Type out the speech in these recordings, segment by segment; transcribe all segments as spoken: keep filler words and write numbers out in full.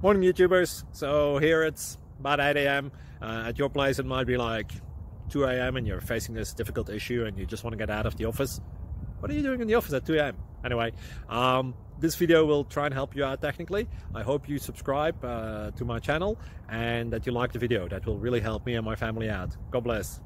Morning YouTubers. So here it's about eight A M Uh, at your place it might be like two A M and you're facing this difficult issue and you just want to get out of the office. What are you doing in the office at two A M? Anyway, um, this video will try and help you out technically. I hope you subscribe uh, to my channel and that you like the video. That will really help me and my family out. God bless.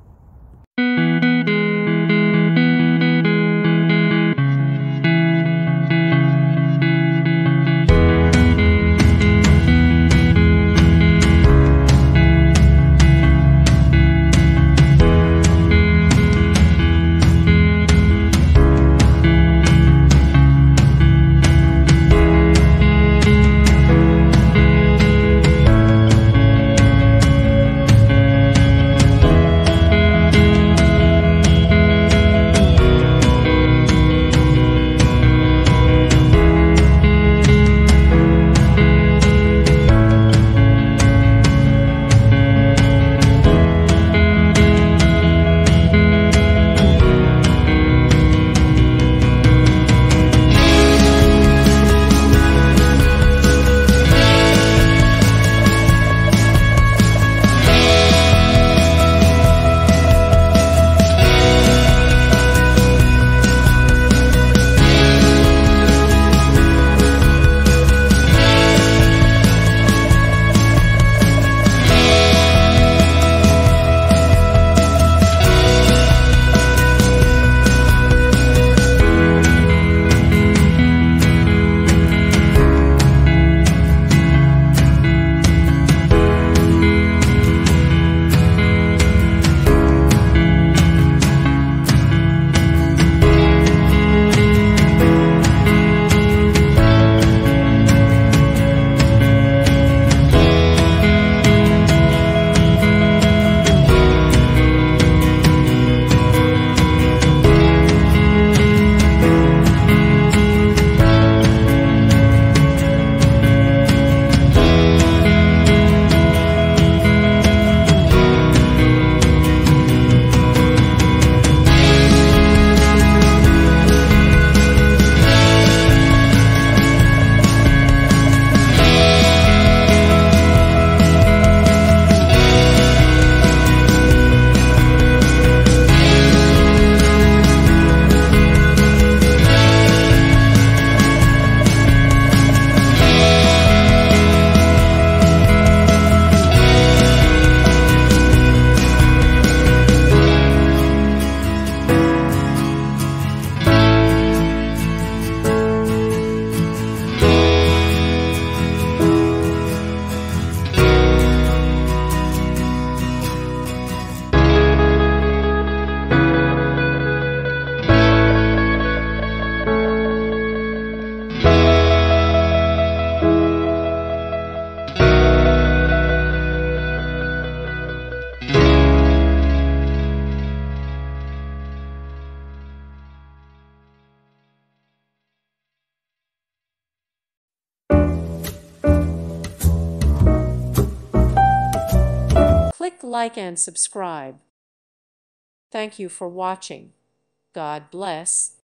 Click like and subscribe. Thank you for watching. God bless.